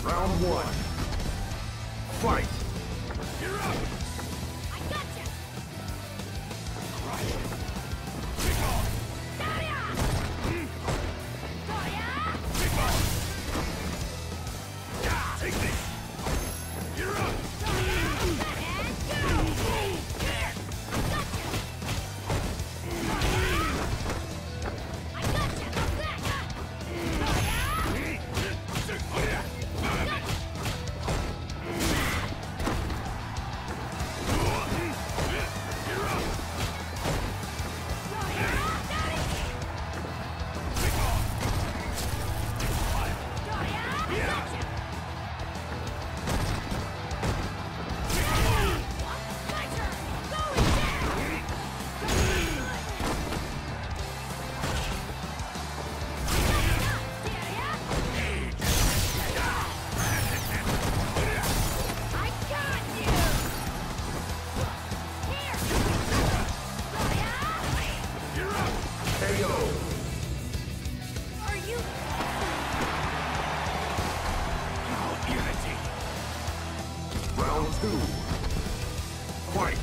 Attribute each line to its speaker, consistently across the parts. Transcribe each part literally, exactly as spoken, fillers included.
Speaker 1: Round one. Fight!
Speaker 2: You're up!
Speaker 3: I gotcha!
Speaker 2: Crush! Kick off!
Speaker 3: Got ya!
Speaker 2: Mm.
Speaker 3: Got ya!
Speaker 2: Kick off! Yeah, take this! You're up!
Speaker 3: And go! Here! I gotcha! I gotcha! Back! Got ya!
Speaker 1: Round two. Fight!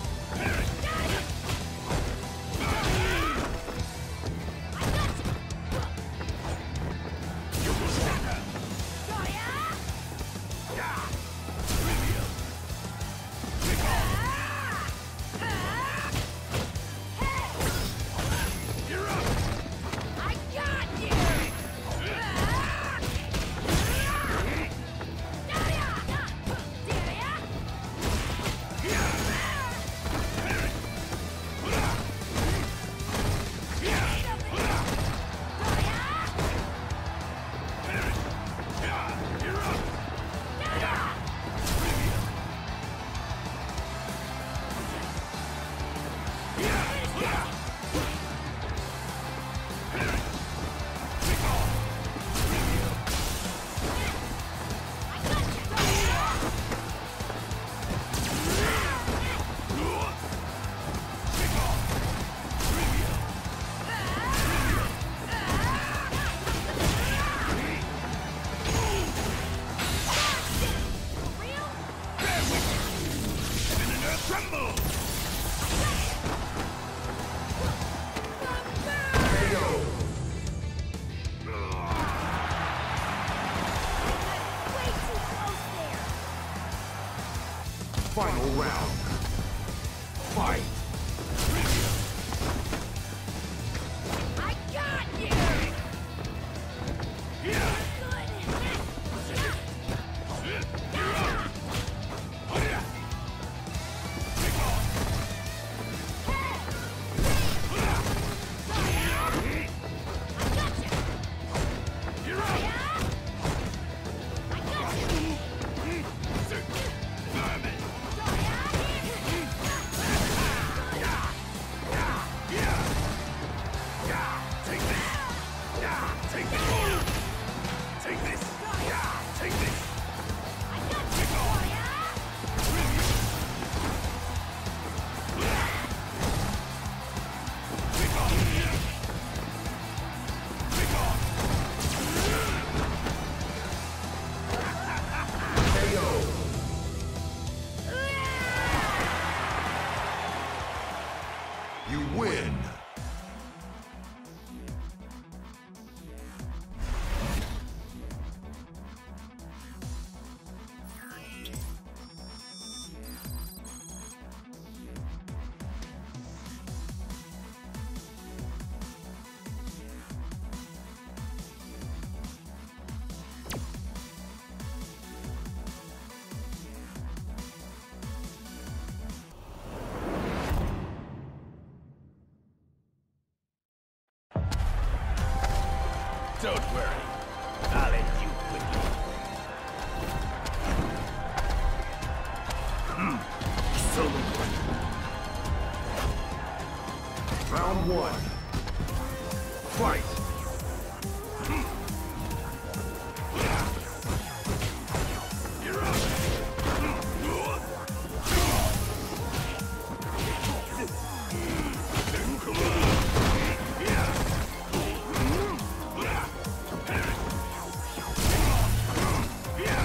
Speaker 1: Final round. Fight!
Speaker 3: I got you!
Speaker 2: Yeah!
Speaker 1: You win!
Speaker 2: Don't worry. I'll end you quickly. Hmm. So
Speaker 1: Round one. Fight!
Speaker 2: Yeah!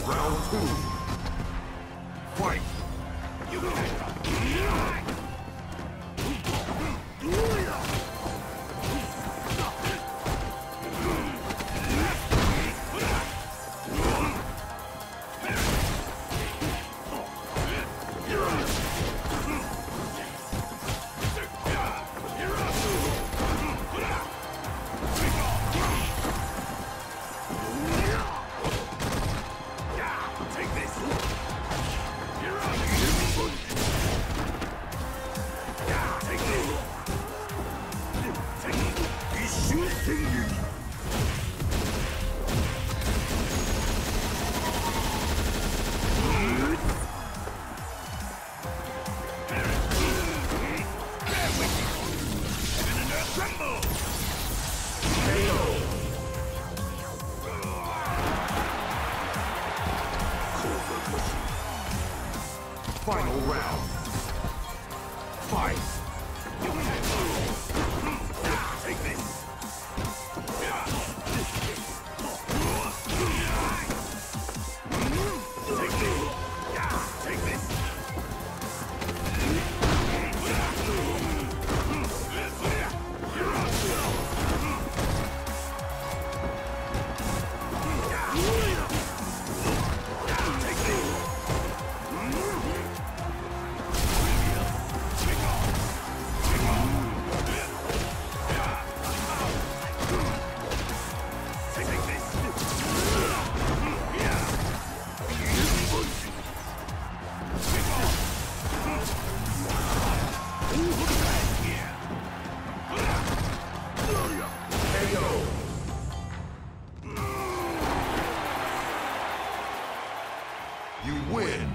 Speaker 1: Round two. Fight. Final round. Fight. Take this. Take this. Take this. You win!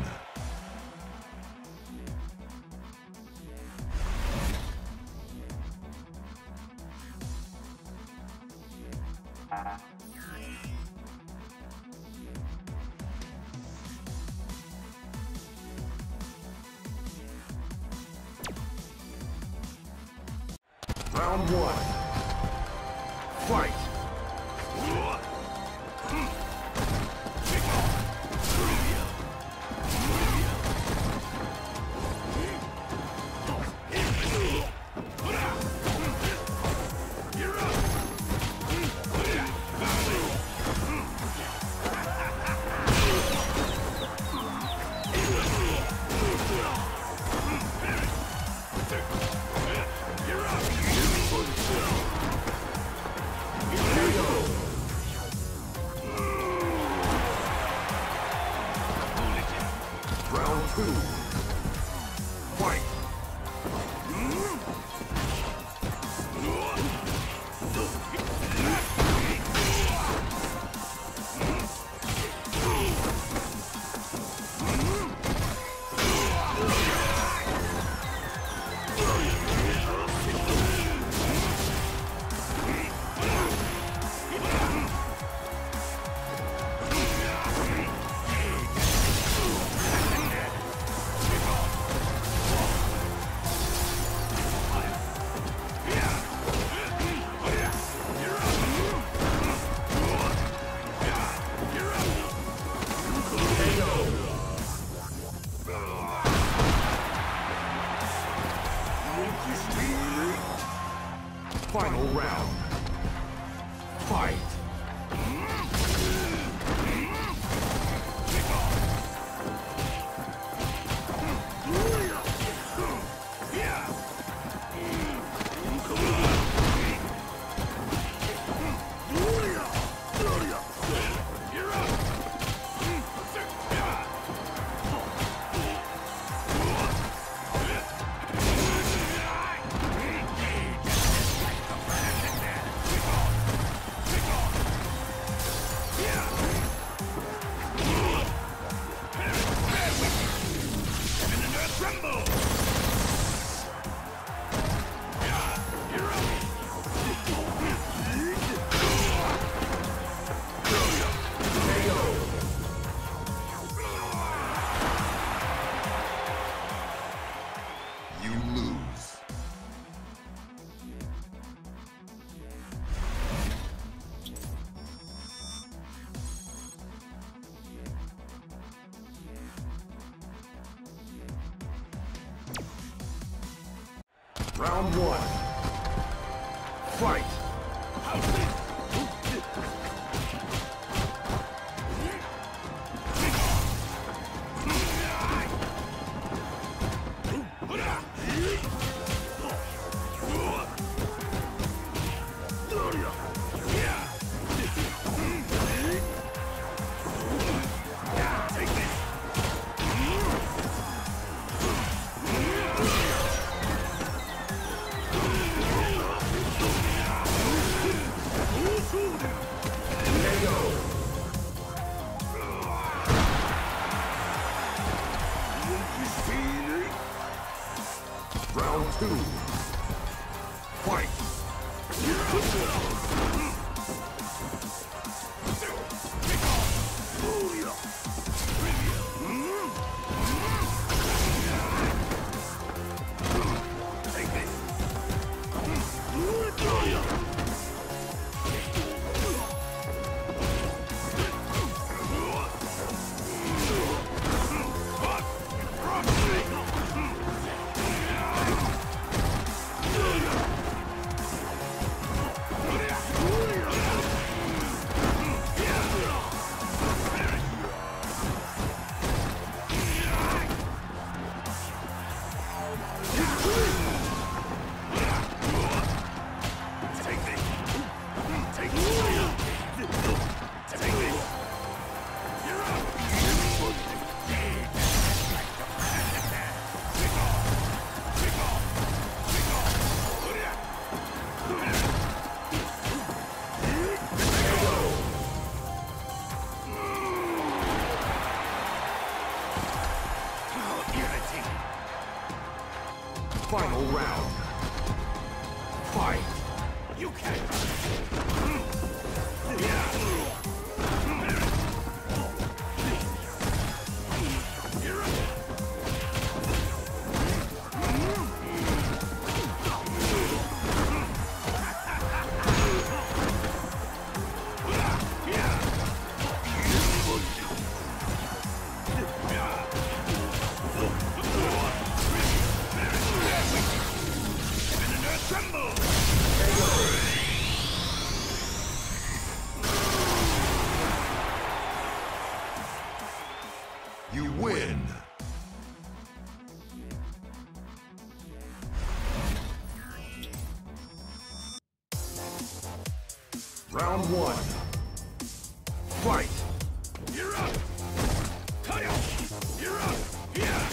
Speaker 1: Round one. Fight! Round two. Fight! Final round. Fight! Round one. Fight! Round two. Fight! Final round. Fight!
Speaker 2: You can't!
Speaker 1: You win! Round one. Fight!
Speaker 2: You're up! Kaya! You're up! Yeah!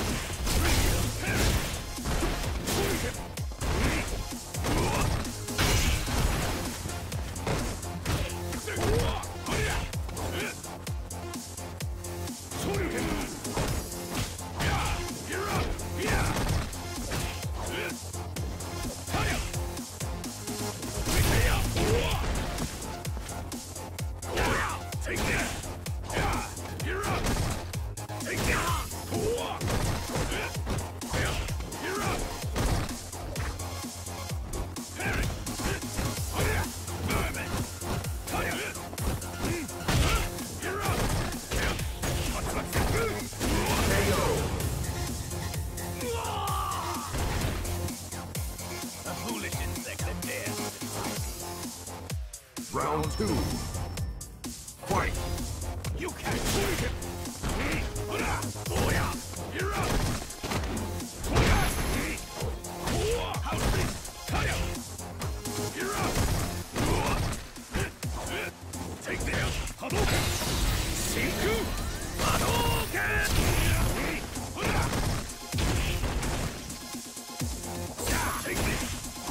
Speaker 2: Take this! Yeah! You're up! Take this! You're up! Parry! Vermin! You're up!
Speaker 1: K O!
Speaker 2: A foolish insect at death.
Speaker 1: Round two. Fight!
Speaker 2: You can't fool him! You're up! You're up! Take this! Hadouken! Sinku! Hadouken! Take this!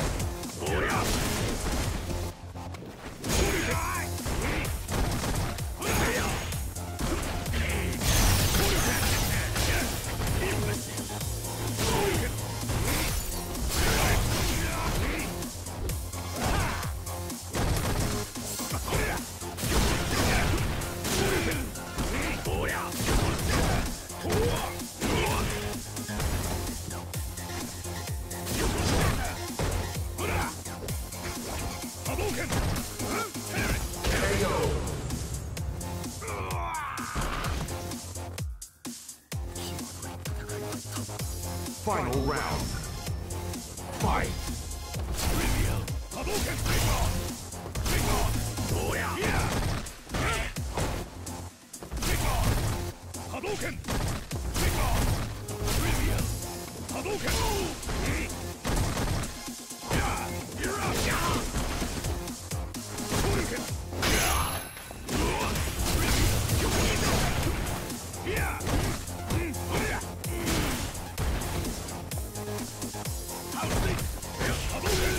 Speaker 1: K O! Final round. Fight!
Speaker 2: Trivial. Hadouken! Big on! Big on! Oh yeah! Yeah! Big on! Hadouken! Big on! Trivial. Hadouken! Yeah! You're up! Yeah! Hadouken! Yeah! Trivial. You can do that! Yeah! Oh yeah! How's this? Hadouken!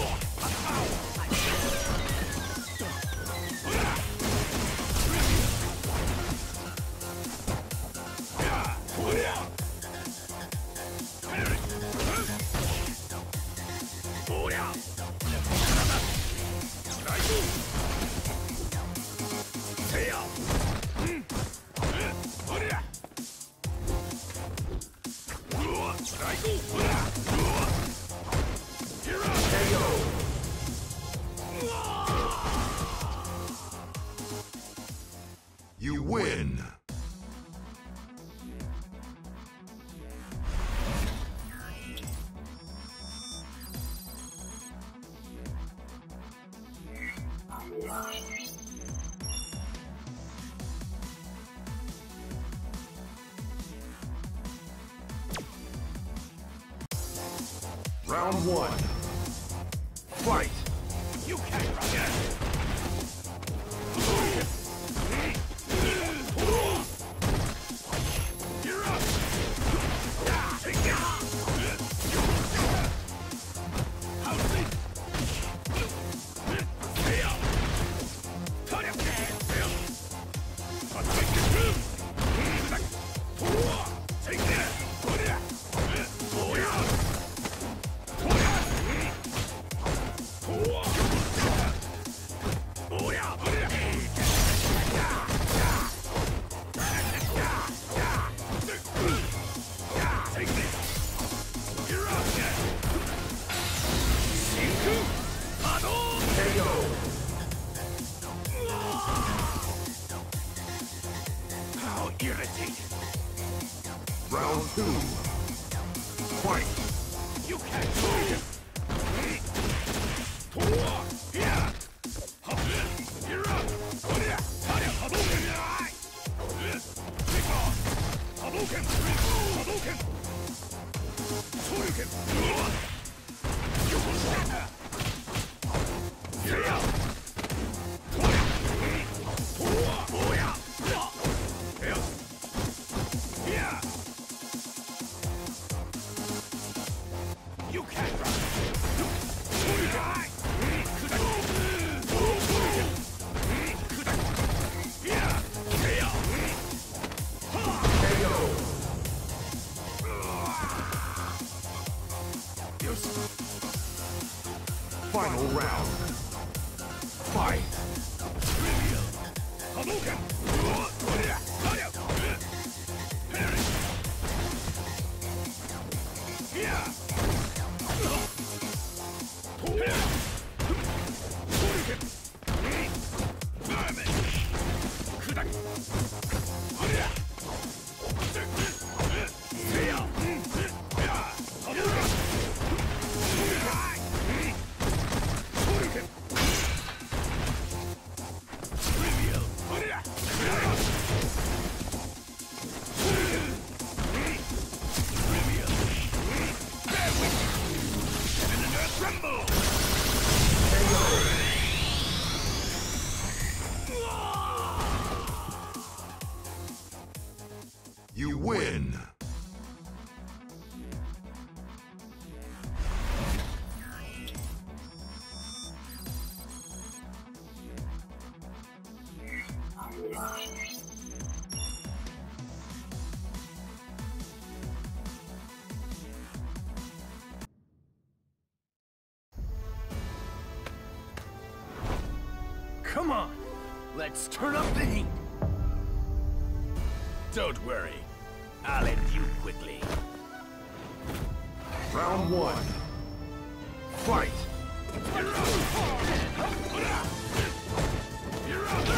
Speaker 1: You win! Round one. Fight!
Speaker 2: You can't run it! You're up! Take it! How's it? Stay up! Cut it! Take that! Put it! Oh yeah! How irritating!
Speaker 1: Round two. Fight!
Speaker 2: You can't do it! Yeah! You're up! Hadouken! Take off! Hadouken! Hadouken! Shoryuken! You will shatter! Yeah! Yeah! You can't run!
Speaker 1: Final round. Fight!
Speaker 2: Trivial! Hadouken! Parry! Yeah! Shoryuken! Vermin! Kudak! Yeah! Hadouken! Shoryuken! Trivial! Trivial! There we go! And an earth rumble!
Speaker 1: You win!
Speaker 2: Come on! Let's turn up the heat! Don't worry. I'll end you quickly.
Speaker 1: Round one. Fight!
Speaker 2: You're up! You're up!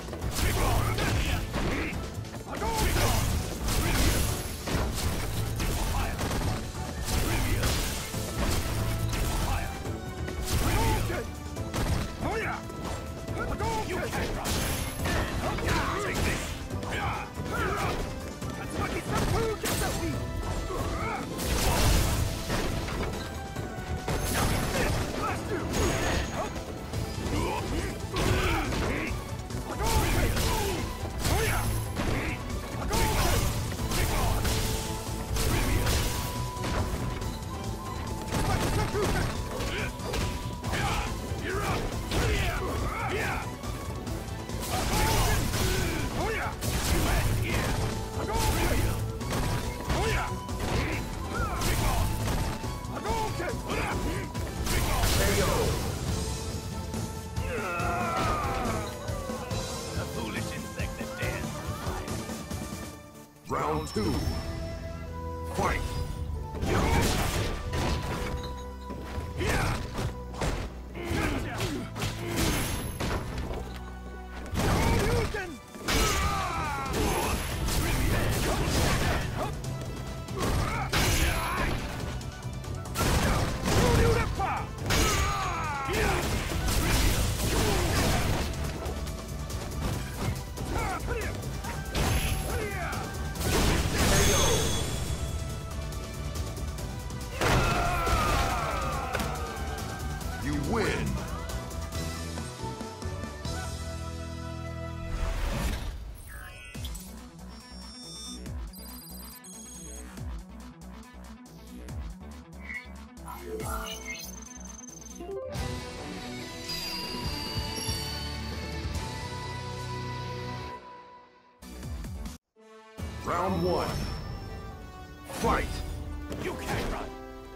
Speaker 2: Big on! You can't run. Yeah, take this. Yeah, you're up.
Speaker 1: Round two. Fight! You win! Round one. Fight!
Speaker 2: You can't run.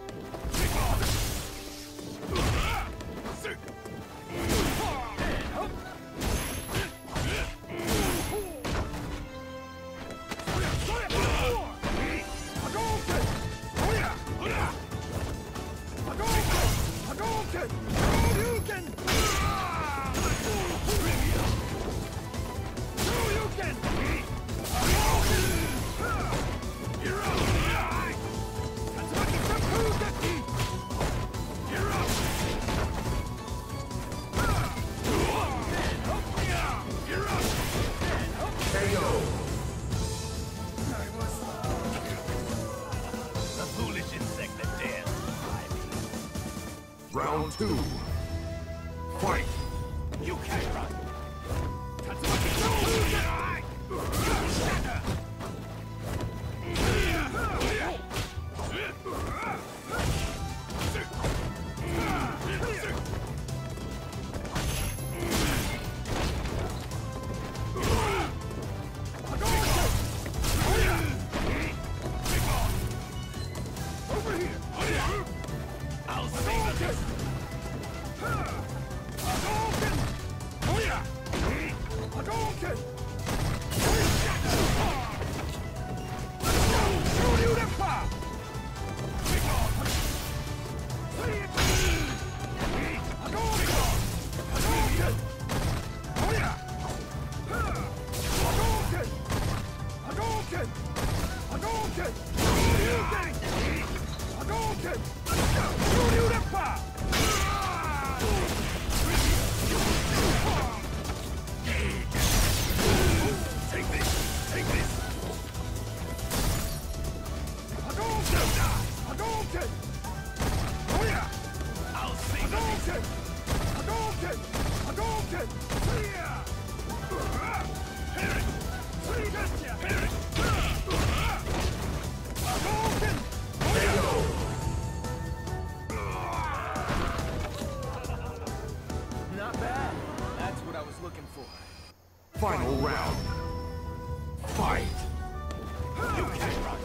Speaker 1: Round two. Fight!
Speaker 2: You can't run. I'll save this.
Speaker 4: Not bad. That's what I was looking for.
Speaker 1: Final round. Fight!
Speaker 2: You can't run.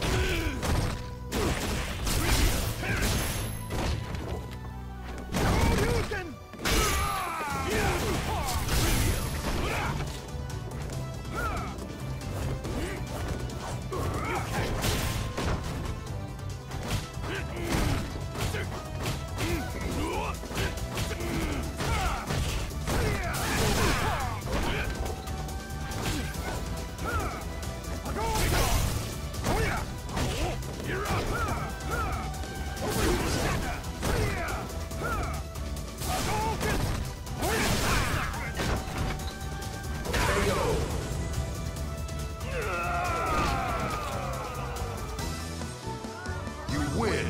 Speaker 1: You win.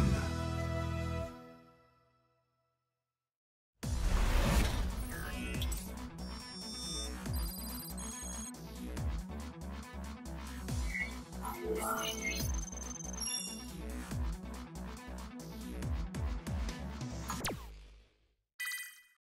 Speaker 3: Fight!